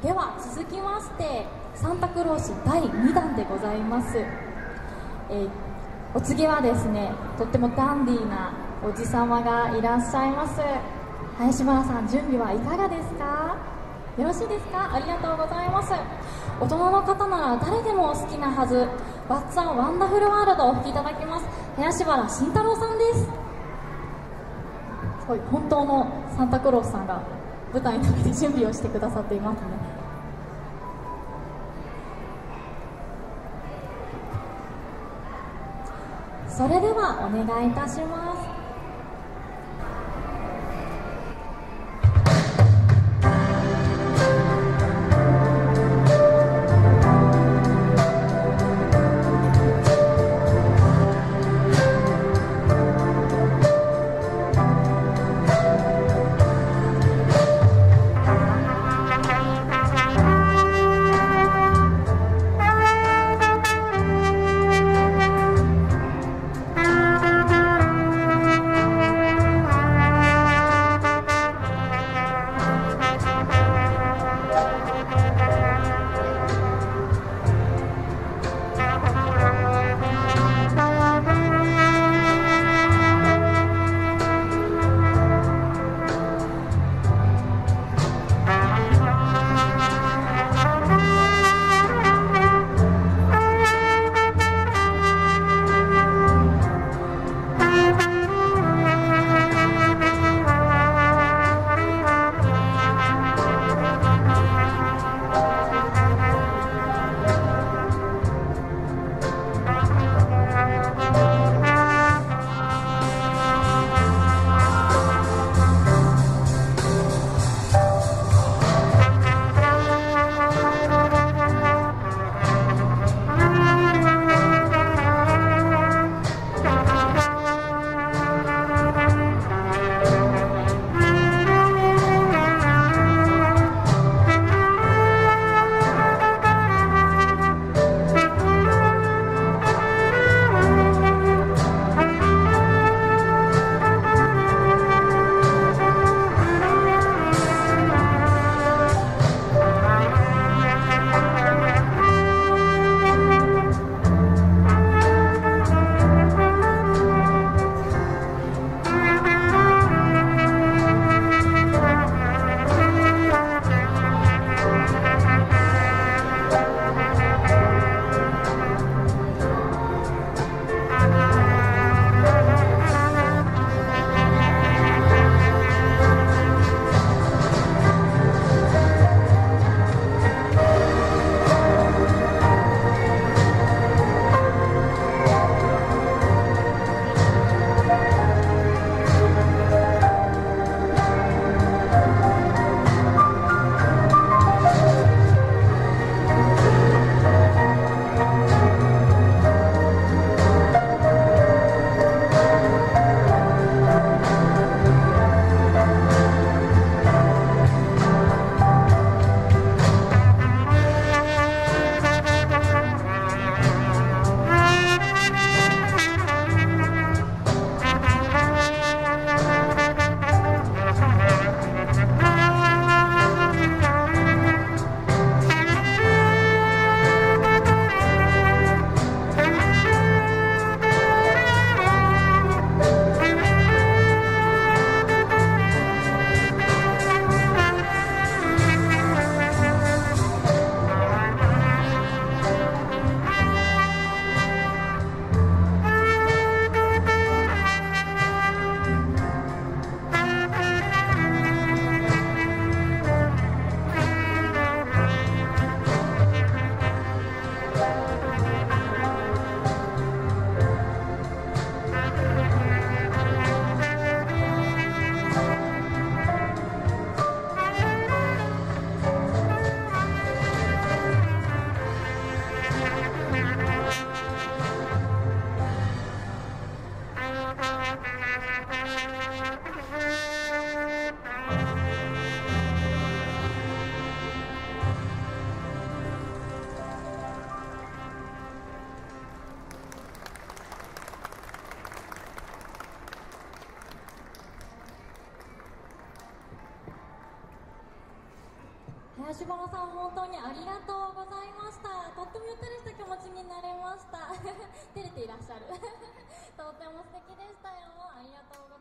では続きましてサンタクロース第2弾でございます。お次はですね、とってもダンディーなおじさまがいらっしゃいます。林原さん、準備はいかがですか？よろしいですか？ありがとうございます。大人の方なら誰でも好きなはず、ワッツァンワンダフルワールドをお吹きいただきます。林原慎太郎さんです。すごい本当のサンタクロースさんが舞台の上で準備をしてくださっていますね。それではお願いいたします。 林原さん、本当にありがとうございました。とってもゆったりした気持ちになれました。照れていらっしゃる。とっても素敵でしたよ。ありがとうございます。